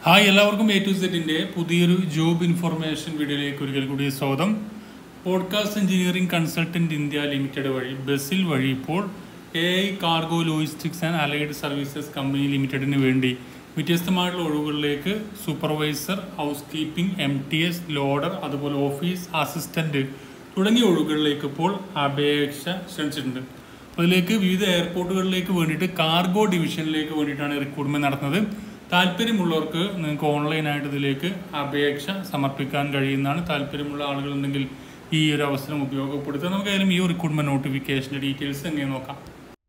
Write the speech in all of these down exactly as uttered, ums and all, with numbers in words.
Hi എല്ലാവർക്കും A to സെറ്റിൻ്റെ പുതിയൊരു ജോബ് ഇൻഫർമേഷൻ വീഡിയോയിലേക്ക് ഒരിക്കൽ കൂടി സ്വാഗതം. Podcast engineering consultant India limited വഴി ബസിൽ വഴി ഇപ്പോൾ A I cargo logistics and allied services company ലിമിറ്റഡിന് വേണ്ടി വ്യത്യസ്തമായിട്ടുള്ള ഒഴിവുകളിലേക്ക് supervisor, housekeeping, M T S, loader, അതുപോലെ ഓഫീസ് അസിസ്റ്റൻറ്റ് തുടങ്ങിയ ഒഴിവുകളിലേക്ക് ഇപ്പോൾ അപേക്ഷ ക്ഷണിച്ചിട്ടുണ്ട്. അപ്പോൾ ഇതിലേക്ക് വിവിധ എയർപോർട്ടുകളിലേക്ക് വേണ്ടിയിട്ട് കാർഗോ ഡിവിഷനിലേക്ക് വേണ്ടിയിട്ടാണ് റിക്രൂട്ട്മെൻറ്റ് നടത്തുന്നത്. താല്പര്യമുള്ളവർക്ക് നിങ്ങൾക്ക് ഓൺലൈനായിട്ട് ഇതിലേക്ക് അപേക്ഷ സമർപ്പിക്കാൻ കഴിയുന്നതാണ്. താല്പര്യമുള്ള ആളുകളുണ്ടെങ്കിൽ ഈ ഒരു അവസരം ഉപയോഗപ്പെടുത്തുക. നമുക്ക് ഏതായാലും ഈ റിക്രൂട്ട്മെൻറ്റ് നോട്ടിഫിക്കേഷൻ്റെ ഡീറ്റെയിൽസ് എങ്ങനെ നോക്കാം.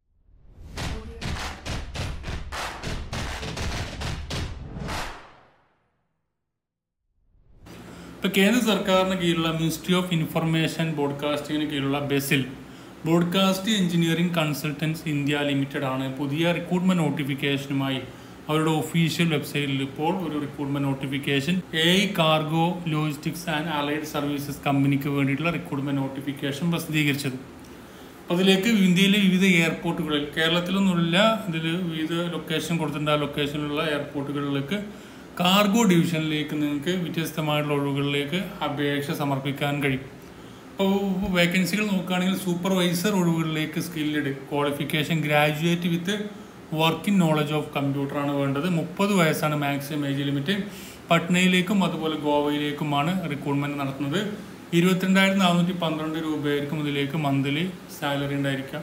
ഇപ്പോൾ കേന്ദ്ര സർക്കാരിന് കീഴിലുള്ള മിനിസ്ട്രി ഓഫ് ഇൻഫർമേഷൻ ബ്രോഡ്കാസ്റ്റിങ്ങിന് കീഴിലുള്ള BECIL broadcast engineering consultants India limited ആണ് പുതിയ റിക്രൂട്ട്മെൻറ്റ് നോട്ടിഫിക്കേഷനുമായി അവരുടെ ഒഫീഷ്യൽ വെബ്സൈറ്റിൽ ഇപ്പോൾ ഒരു recruitment notification A I cargo logistics and allied services കമ്പനിക്ക് വേണ്ടിയിട്ടുള്ള റിക്രൂട്ട്മെൻറ്റ് നോട്ടിഫിക്കേഷൻ പ്രസിദ്ധീകരിച്ചത്. അപ്പോൾ അതിലേക്ക് ഇന്ത്യയിലെ വിവിധ എയർപോർട്ടുകളിൽ, കേരളത്തിലൊന്നുമില്ല, ഇതിൽ വിവിധ ലൊക്കേഷൻ കൊടുത്തിട്ടുണ്ട്. ആ ലൊക്കേഷനിലുള്ള എയർപോർട്ടുകളിലേക്ക് കാർഗോ ഡിവിഷനിലേക്ക് നിങ്ങൾക്ക് വ്യത്യസ്തമായിട്ടുള്ള ഒഴിവുകളിലേക്ക് അപേക്ഷ സമർപ്പിക്കാൻ കഴിയും. അപ്പോൾ വേക്കൻസികൾ നോക്കുകയാണെങ്കിൽ സൂപ്പർവൈസർ ഒഴിവുകളിലേക്ക് skilled qualification graduate with working knowledge of കമ്പ്യൂട്ടറാണ് വേണ്ടത്. മുപ്പത് വയസ്സാണ് മാക്സിമം ഏജ് ലിമിറ്റ്. പട്നയിലേക്കും അതുപോലെ ഗോവയിലേക്കുമാണ് റിക്രൂട്ട്മെൻറ്റ് നടത്തുന്നത്. ഇരുപത്തിരണ്ടായിരത്തി നാനൂറ്റി പന്ത്രണ്ട് രൂപയായിരിക്കും ഇതിലേക്ക് മന്ത്ലി സാലറി ഉണ്ടായിരിക്കുക.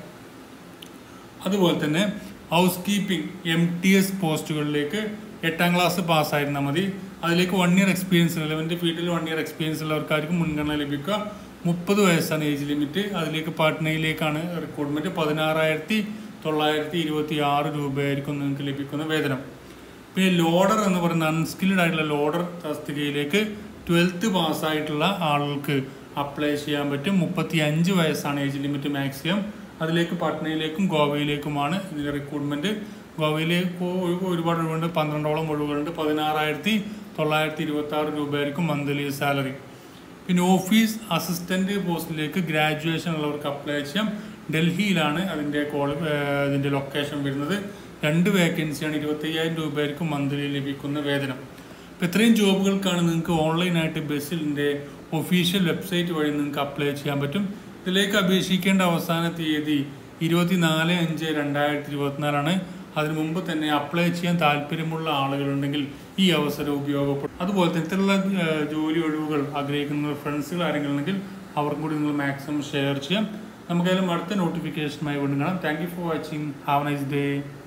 അതുപോലെ തന്നെ housekeeping M T S പോസ്റ്റുകളിലേക്ക് എട്ടാം ക്ലാസ് പാസ്സായിരുന്നാൽ മതി. അതിലേക്ക് വൺ ഇയർ എക്സ്പീരിയൻസ് റെലവൻറ്റ് ഫീൽഡിൽ വൺ ഇയർ എക്സ്പീരിയൻസ് ഉള്ളവർക്കായിരിക്കും മുൻഗണന ലഭിക്കുക. മുപ്പത് വയസ്സാണ് ഏജ് ലിമിറ്റ്. അതിലേക്ക് പാട്നയിലേക്കാണ് റിക്രൂട്ട്മെൻറ്റ്. പതിനാറായിരത്തി തൊള്ളായിരത്തി ഇരുപത്തി ആറ് രൂപയായിരിക്കും നിങ്ങൾക്ക് ലഭിക്കുന്ന വേതനം. പിന്നെ ലോഡർ എന്ന് പറയുന്ന അൺസ്കിൽഡ് ആയിട്ടുള്ള ലോഡർ തസ്തികയിലേക്ക് ട്വൽത്ത് പാസ്സായിട്ടുള്ള ആളുകൾക്ക് അപ്ലൈ ചെയ്യാൻ പറ്റും. മുപ്പത്തി അഞ്ച് വയസ്സാണ് ഏജ് ലിമിറ്റ് മാക്സിമം. അതിലേക്ക് പട്നയിലേക്കും ഗോവയിലേക്കുമാണ് ഇതിൻ്റെ റിക്രൂട്ട്മെൻറ്റ്. ഗോവയിലേക്ക് ഒരുപാട് ഒഴിവുണ്ട്, പന്ത്രണ്ടോളം ഒഴിവുകളുണ്ട്. പതിനാറായിരത്തി തൊള്ളായിരത്തി ഇരുപത്തി ആറ് രൂപയായിരിക്കും മന്ത്ലി സാലറി. പിന്നെ ഓഫീസ് അസിസ്റ്റൻറ്റ് പോസ്റ്റിലേക്ക് ഗ്രാജുവേഷൻ ഉള്ളവർക്ക് അപ്ലൈ ചെയ്യാം. ഡൽഹിയിലാണ് അതിൻ്റെ ക്വാളി ഇതിൻ്റെ ലൊക്കേഷൻ വരുന്നത്. രണ്ട് വേക്കൻസിയാണ്. ഇരുപത്തയ്യായിരം രൂപയായിരിക്കും മന്ത്ലി ലഭിക്കുന്ന വേതനം. അപ്പോൾ ഇത്രയും ജോബുകൾക്കാണ് നിങ്ങൾക്ക് ഓൺലൈനായിട്ട് ബസിലിൻ്റെ ഒഫീഷ്യൽ വെബ്സൈറ്റ് വഴി നിങ്ങൾക്ക് അപ്ലൈ ചെയ്യാൻ പറ്റും. ഇതിലേക്ക് അപേക്ഷിക്കേണ്ട അവസാന തീയതി ഇരുപത്തി നാല് അഞ്ച് രണ്ടായിരത്തി ഇരുപത്തിനാലാണ്. അതിനു മുമ്പ് തന്നെ അപ്ലൈ ചെയ്യാൻ താല്പര്യമുള്ള ആളുകളുണ്ടെങ്കിൽ ഈ അവസരം ഉപയോഗപ്പെടും. അതുപോലെ തന്നെ ഇത്തരമുള്ള ജോലി ഒഴിവുകൾ ആഗ്രഹിക്കുന്ന ഫ്രണ്ട്സുകൾ ആരെങ്കിലും ഉണ്ടെങ്കിൽ അവർക്കും കൂടി നിങ്ങൾ മാക്സിമം ഷെയർ ചെയ്യാം. നമുക്കായാലും അടുത്ത നോട്ടിഫിക്കേഷനുമായി വീണ്ടും കാണാം. Thank you for watching. Have a nice day.